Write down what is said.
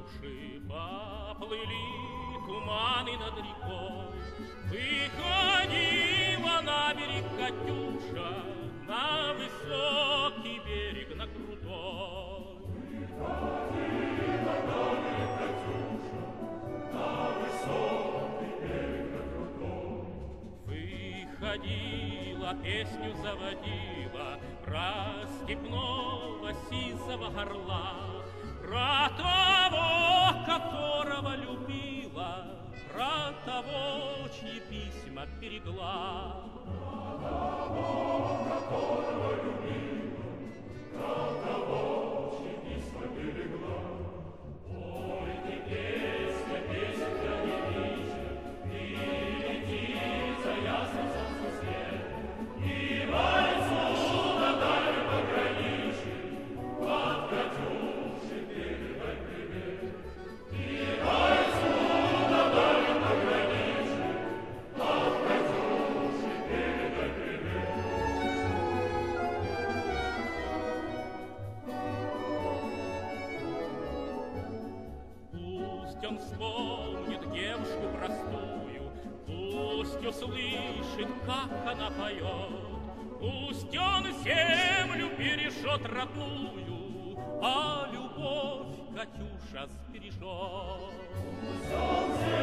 Катюши поплыли туманы над рекой. Выходила на берег Катюша, на высокий берег, на крутой. Выходила на берег Катюша, на высокий берег, на крутой. Выходила, песню заводила про степного сизого орла, про того, которого любила, про того, чьи письма берегла. Про того, которого любила, про того, чьи письма берегла. Пойте, песня, песенка не вечер, и летит за ясным солнцем свет, и мальцу на дальнем пограничье от Катюши передай привет. И мальцу на дальнем пограничье от Катюши передай привет. Пусть он вспомнит девушку простую, пусть услышит, как она поет, пусть он землю бережет родную, а любовь Катюша сбережет. Солнце